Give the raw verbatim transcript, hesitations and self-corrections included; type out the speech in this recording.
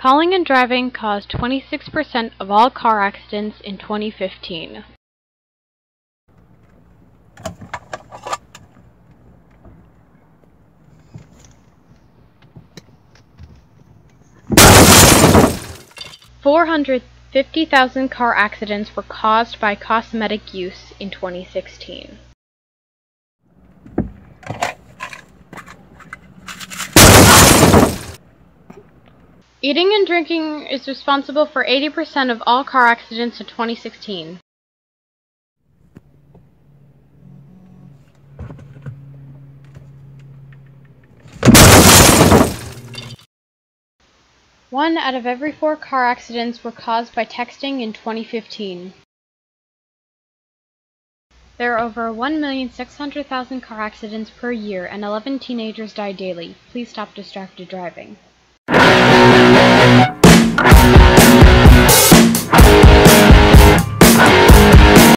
Calling and driving caused twenty-six percent of all car accidents in twenty fifteen. four hundred fifty thousand car accidents were caused by cosmetic use in twenty sixteen. Eating and drinking is responsible for eighty percent of all car accidents in twenty sixteen. One out of every four car accidents were caused by texting in twenty fifteen. There are over one million six hundred thousand car accidents per year and eleven teenagers die daily. Please stop distracted driving.